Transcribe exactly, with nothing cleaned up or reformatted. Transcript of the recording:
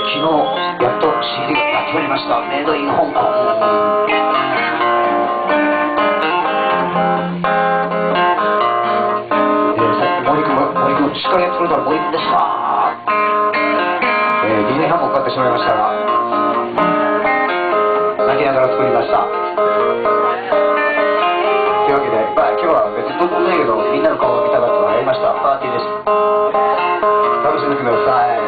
昨日やっと シーディー が決まりました。メイドイン香港。えー、さっき森君森君司会やってくれたら森君でした。えー、ディズニーハンも買ってしまいましたが泣きながら作りました。というわけで、まあ、今日は別にどうでもないけどみんなの顔が見たかったのがやりました。パーティーです。楽しんでください。